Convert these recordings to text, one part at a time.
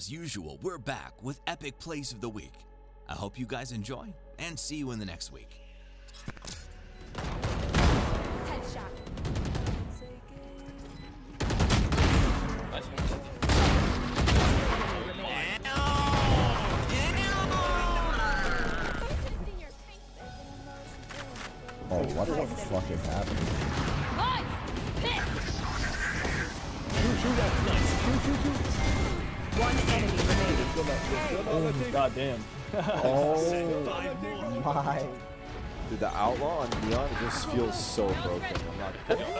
As usual, we're back with Epic Plays of the Week. I hope you guys enjoy, and see you in the next week. Headshot. Oh, what the fuck is happening? One enemy remaining. Oh, goddamn. Oh my. Dude, the outlaw on Neon, it just feels so broken. I'm not kidding.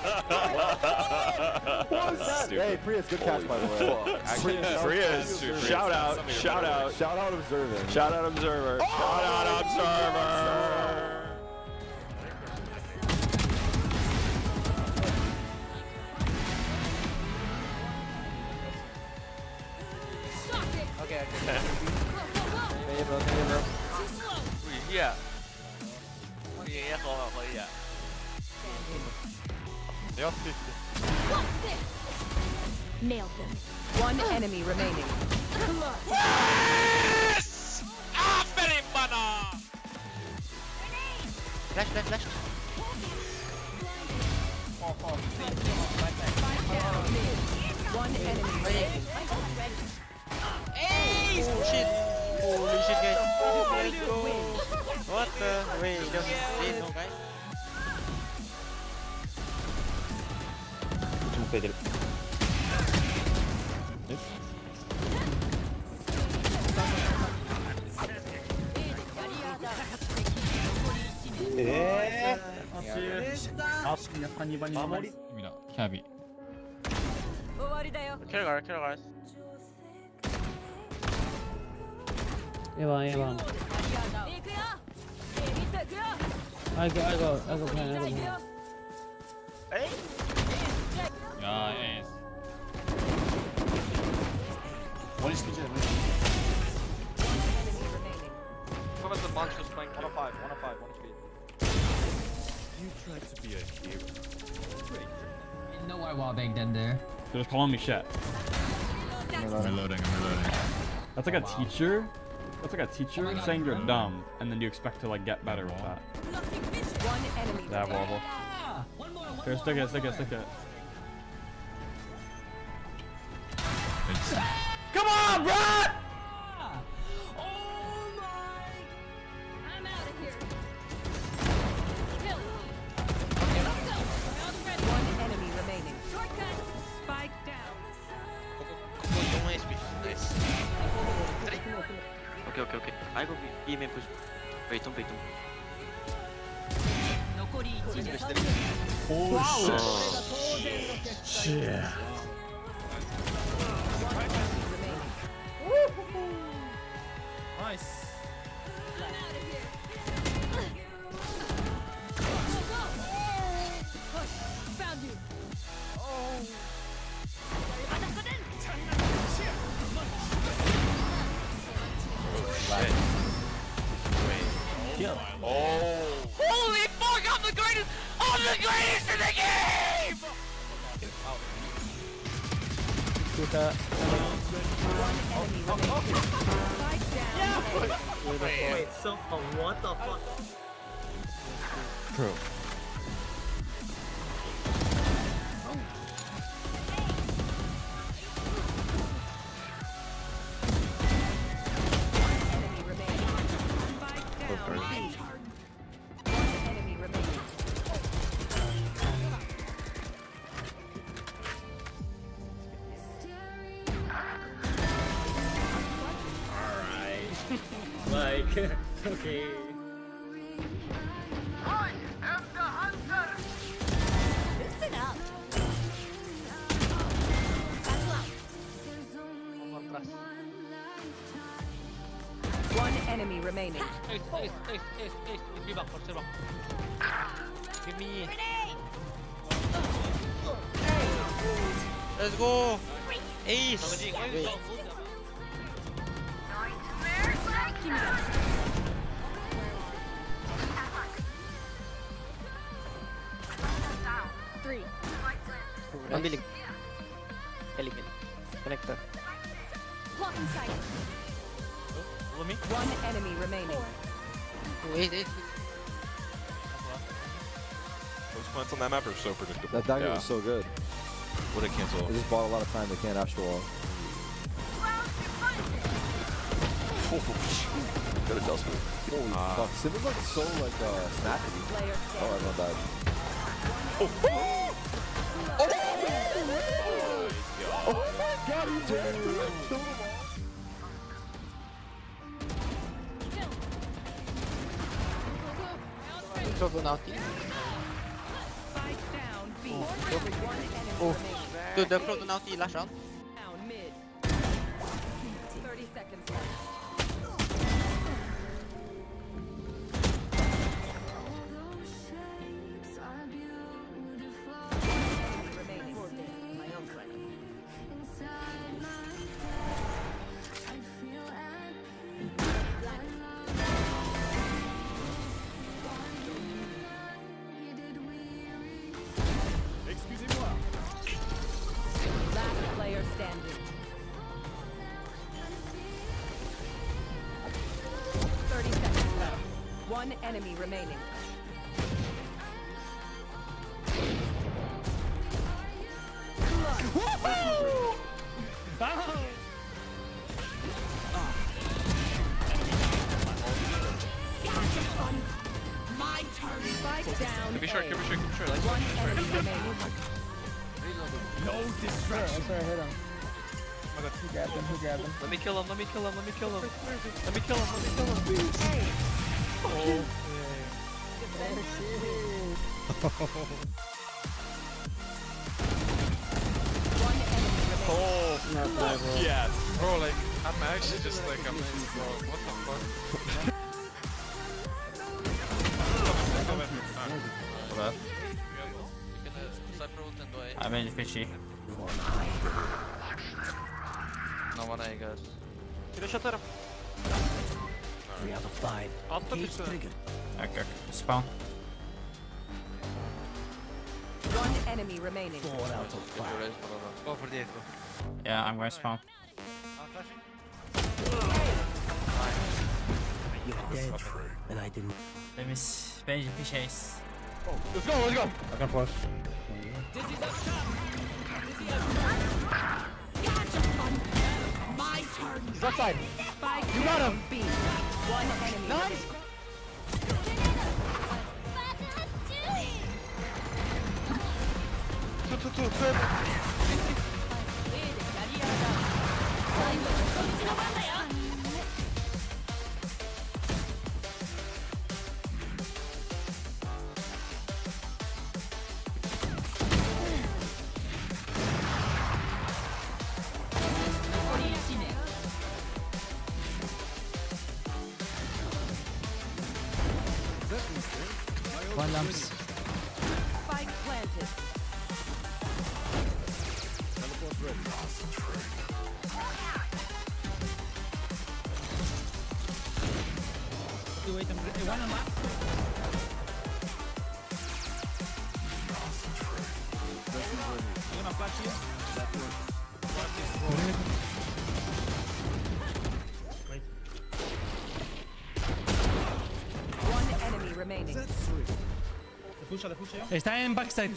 What was that? Hey, Prius, good catch, by the way. Prius, shout out, shout out. Shout out Observer. Shout out Observer. Shout out Observer. Okay. Bro. Iya. Iya kalau iya. Nailed them. One enemy remaining. Yes! Aferin bana! Flash. One enemy remaining. Hey! Shit! Holy shit, guys! Let's go! What the? Wait, just no, guys. 약간 이반이 입니다. 캬비. 킬갈. Evan. I go plan. Hey! 야, 에이스. Come as the bunch was playing 105, 1 speed. You tried to be a hero. No why wallbang them there. They're just calling me shit. I'm reloading. That's like a teacher. That's like a teacher saying you're dumb, and then you expect to like get better with that. One enemy That remaining. wobble. Here, stick it. Come on, Brad! I'm out of here. Kill. One enemy remaining. Shortcut. Spike down. Don't HP. Nice. Okay. I go B main push. Wait, don't. Shit. Nice. Found you. Holy fuck! I'm the greatest in the game! Wait, so what the fuck? True. Enemy remaining. Spike down. One enemy remaining. Like, okay. Listen up. One enemy remaining. Ace. Give me. Let's go. Ace. Ang bilig. Galing. Connector. Blocking sight. Follow me. One enemy remaining. Wait. Those plants on that map are so predictable. That dagger was so good. Would it cancel? They just bought a lot of time. They can't Astral Wall. Got a Dust Move. Holy fuck. Sim is like so like snappy. Player Oh, everyone died. Oh my god, he did it! Killed him Spike down B. One enemy remaining. Dude, they're close now. Lash on. Down mid. 30 seconds left. Remaining. My own friend. Last player standing. 30 seconds left. One enemy remaining. My turn. Spike down. Keep it short, A. keep it short, keep it short. Like, One enemy remaining. Let me kill him. Let me kill him. One enemy remaining. oh, yes. Bro, like, I'm actually just like, I'm like, bro, what the fuck? What? I'm in fishy. No one I guess. Kira atarım. 3 out of 5. Altta bir sürü. Okay. Spawn. One enemy remaining. 4 out of 5. Go for the echo. Yeah, I'm going spawn. You're dead. And I didn't. Temiz. Bence bir şeyiz. Let's go. I can push. My turn. He's outside. Spike You got him. B. One enemy. Nice. Two. One lamps. Spike planted. One enemy remaining. Está en backside.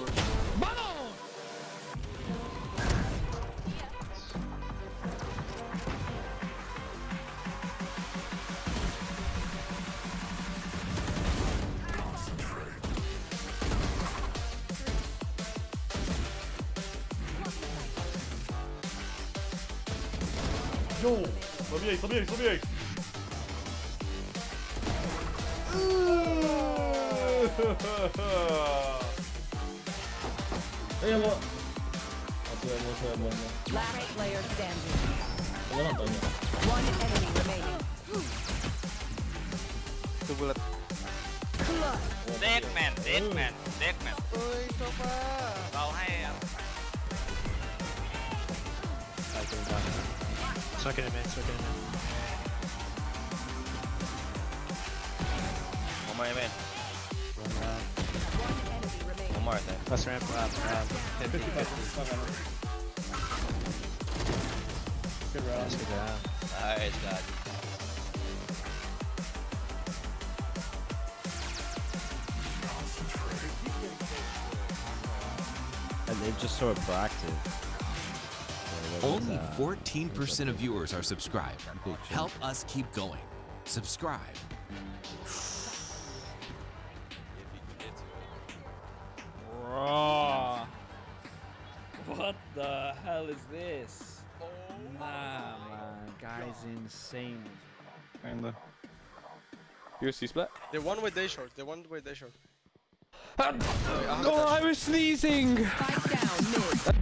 Zabijaj! Last player standing. One enemy remaining. Deadman. Vào hay em. Second man. One more man. One enemy remaining. One more there. Let's ramp. 50. bro. Nice, God. And they're just so proactive. Only 14% of viewers are subscribed. Help us keep going. Subscribe. Bro. What the hell is this? Nah, man. Guy's insane. Kinda. USC split. They won with day short. They won with day short. Oh, I was sneezing! Spike down mid.